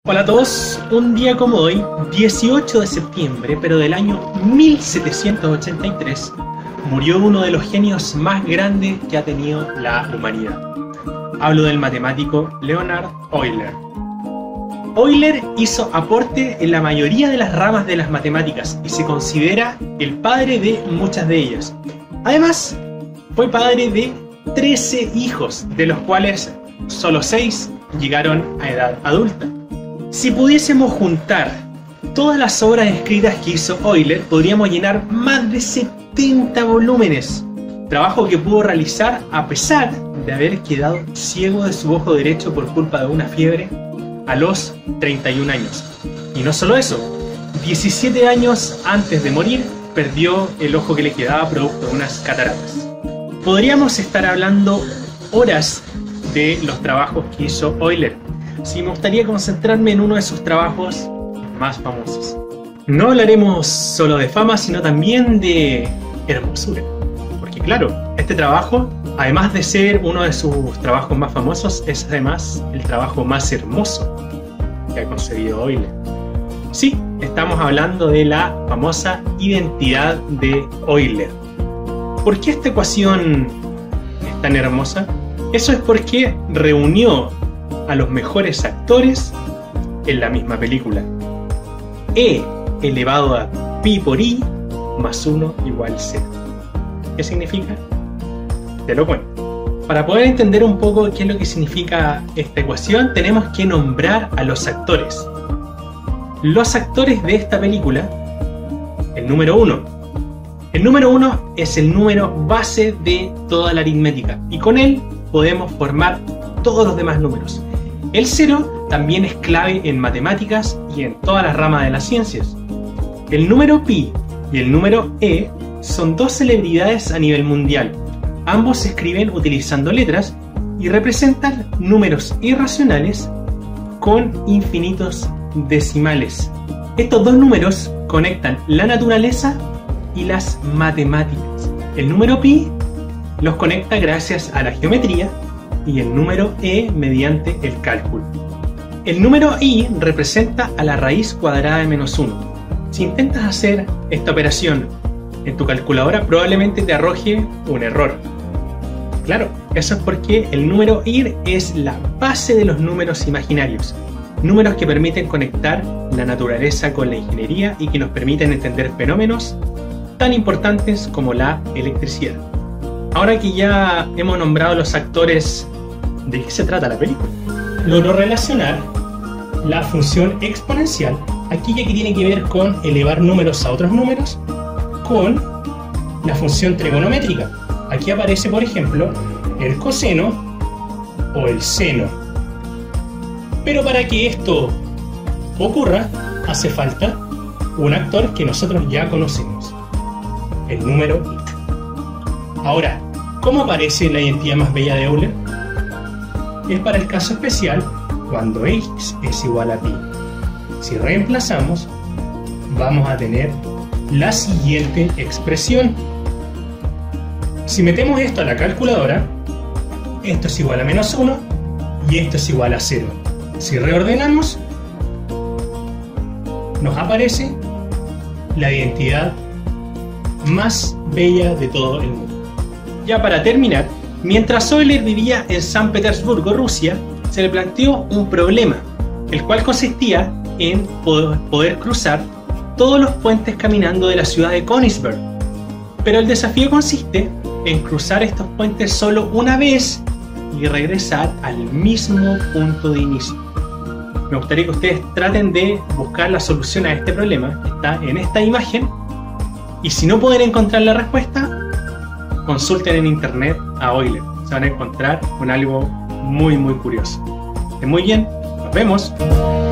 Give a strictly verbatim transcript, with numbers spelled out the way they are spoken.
Hola a todos, un día como hoy, dieciocho de septiembre, pero del año mil setecientos ochenta y tres, murió uno de los genios más grandes que ha tenido la humanidad. Hablo del matemático Leonhard Euler. Euler hizo aporte en la mayoría de las ramas de las matemáticas y se considera el padre de muchas de ellas. Además, fue padre de trece hijos, de los cuales solo seis llegaron a edad adulta. Si pudiésemos juntar todas las obras escritas que hizo Euler, podríamos llenar más de setenta volúmenes, trabajo que pudo realizar a pesar de haber quedado ciego de su ojo derecho por culpa de una fiebre a los treinta y un años. Y no solo eso, diecisiete años antes de morir perdió el ojo que le quedaba producto de unas cataratas. Podríamos estar hablando horas de los trabajos que hizo Euler. Sí, me gustaría concentrarme en uno de sus trabajos más famosos. No hablaremos solo de fama, sino también de hermosura. Porque claro, este trabajo, además de ser uno de sus trabajos más famosos, es además el trabajo más hermoso que ha concebido Euler. Sí, estamos hablando de la famosa identidad de Euler. ¿Por qué esta ecuación es tan hermosa? Eso es porque reunió a los mejores actores en la misma película. E elevado a pi por i más uno igual cero. ¿Qué significa? Te lo cuento. Para poder entender un poco qué es lo que significa esta ecuación, tenemos que nombrar a los actores. Los actores de esta película, el número uno. El número uno es el número base de toda la aritmética y con él podemos formar todos los demás números. El cero también es clave en matemáticas y en todas las ramas de las ciencias. El número pi y el número e son dos celebridades a nivel mundial. Ambos se escriben utilizando letras y representan números irracionales con infinitos decimales. Estos dos números conectan la naturaleza y las matemáticas. El número pi los conecta gracias a la geometría y el número e mediante el cálculo. El número i representa a la raíz cuadrada de menos uno. Si intentas hacer esta operación en tu calculadora, probablemente te arroje un error. Claro, eso es porque el número i es la base de los números imaginarios, números que permiten conectar la naturaleza con la ingeniería y que nos permiten entender fenómenos tan importantes como la electricidad. Ahora que ya hemos nombrado a los actores, ¿de qué se trata la película? Logró relacionar la función exponencial, aquella que tiene que ver con elevar números a otros números, con la función trigonométrica. Aquí aparece, por ejemplo, el coseno o el seno. Pero para que esto ocurra, hace falta un actor que nosotros ya conocemos, el número i. Ahora, ¿cómo aparece la identidad más bella de Euler? Es para el caso especial cuando x es igual a pi. Si reemplazamos, vamos a tener la siguiente expresión. Si metemos esto a la calculadora, esto es igual a menos uno y esto es igual a cero. Si reordenamos, nos aparece la identidad más bella de todo el mundo. Ya para terminar, mientras Euler vivía en San Petersburgo, Rusia, se le planteó un problema, el cual consistía en poder cruzar todos los puentes caminando de la ciudad de Königsberg. Pero el desafío consiste en cruzar estos puentes solo una vez y regresar al mismo punto de inicio. Me gustaría que ustedes traten de buscar la solución a este problema que está en esta imagen, y si no pueden encontrar la respuesta, consulten en internet a Euler. Se van a encontrar con algo muy muy curioso. Que muy bien, nos vemos.